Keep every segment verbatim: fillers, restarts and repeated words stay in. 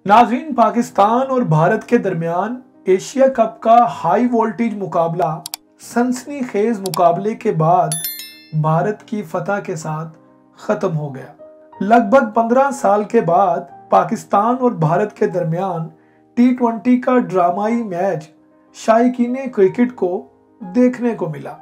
नाज़रीन, पाकिस्तान और भारत के दरमियान एशिया कप का हाई वोल्टेज मुकाबला सनसनीखेज मुकाबले के बाद भारत की फतह के साथ खत्म हो गया। लगभग पंद्रह साल के बाद पाकिस्तान और भारत के दरमियान टी ट्वेंटी का ड्रामाई मैच शायकीन क्रिकेट को देखने को मिला।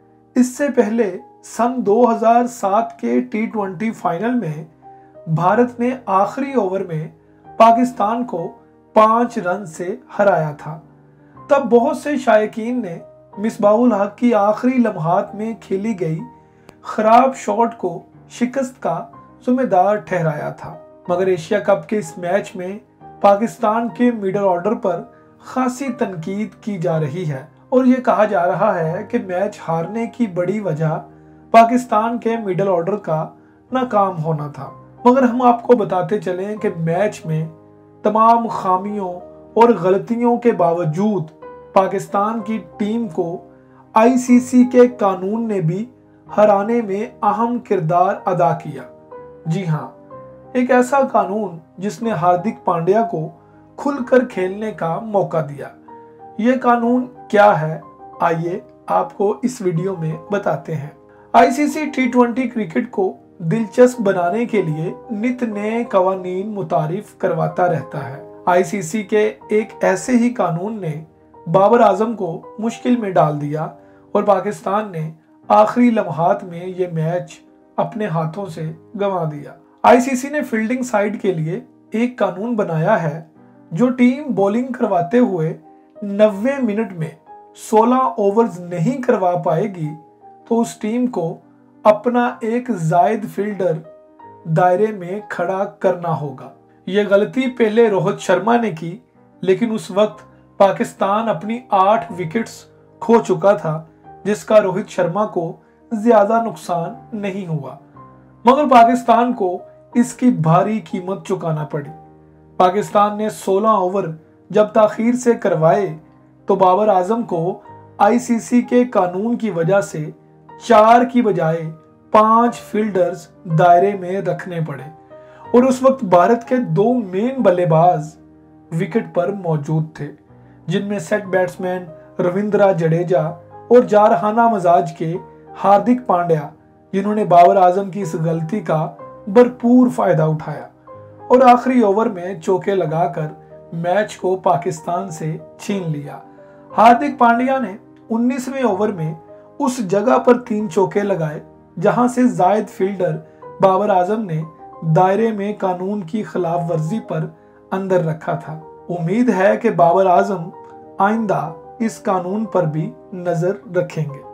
इससे पहले सन दो हज़ार सात के टी ट्वेंटी फाइनल में भारत ने आखिरी ओवर में पाकिस्तान को पांच रन से हराया था। तब बहुत से शायकीन ने मिसबाहुल हक की आखिरी लम्हात में खेली गई खराब शॉट को शिकस्त का जिम्मेदार ठहराया था। मगर एशिया कप के इस मैच में पाकिस्तान के मिडल ऑर्डर पर खासी तनकीद की जा रही है और ये कहा जा रहा है कि मैच हारने की बड़ी वजह पाकिस्तान के मिडल ऑर्डर का नाकाम होना था। मगर हम आपको बताते चलें कि मैच में तमाम खामियों और गलतियों के बावजूद पाकिस्तान की टीम को आई सी सी के कानून ने भी हराने में अहम किरदार अदा किया। जी हाँ, एक ऐसा कानून जिसने हार्दिक पांड्या को खुलकर खेलने का मौका दिया। यह कानून क्या है, आइए आपको इस वीडियो में बताते हैं। I C C T twenty cricket को दिलचस्प बनाने के लिए नित नए कवानीन मुतारिफ करवाता रहता है। आई सी सी के एक ऐसे ही कानून ने बाबर आजम को मुश्किल में डाल दिया और पाकिस्तान ने आखिरी लम्हात में ये मैच अपने हाथों से गंवा दिया। आई सी सी ने फील्डिंग साइड के लिए एक कानून बनाया है जो टीम बॉलिंग करवाते हुए नब्बे मिनट में सोलह ओवर्स नहीं करवा पाएगी तो उस टीम को अपना एक जायद फील्डर दायरे में खड़ा करना होगा। यह गलती पहले रोहित शर्मा ने की, लेकिन उस वक्त पाकिस्तान अपनी आठ विकेट्स खो चुका था, जिसका रोहित शर्मा को ज्यादा नुकसान नहीं हुआ, मगर पाकिस्तान को इसकी भारी कीमत चुकाना पड़ी। पाकिस्तान ने सोलह ओवर जब ताखीर से करवाए तो बाबर आजम को आई सी सी के कानून की वजह से चार की बजाय पांच फील्डर्स दायरे में रखने पड़े और उस वक्त भारत के दो मेन बल्लेबाज विकेट पर मौजूद थे, जिनमें सेट बैट्समैन रविंद्र जडेजा और जारहाना मिजाज के हार्दिक पांड्या, जिन्होंने बाबर आजम की इस गलती का भरपूर फायदा उठाया और आखिरी ओवर में चौके लगाकर मैच को पाकिस्तान से छीन लिया। हार्दिक पांड्या ने उन्नीसवें ओवर में उस जगह पर तीन चौके लगाए जहां से जायद फील्डर बाबर आजम ने दायरे में कानून की खिलाफ वर्जी पर अंदर रखा था। उम्मीद है कि बाबर आजम आइंदा इस कानून पर भी नजर रखेंगे।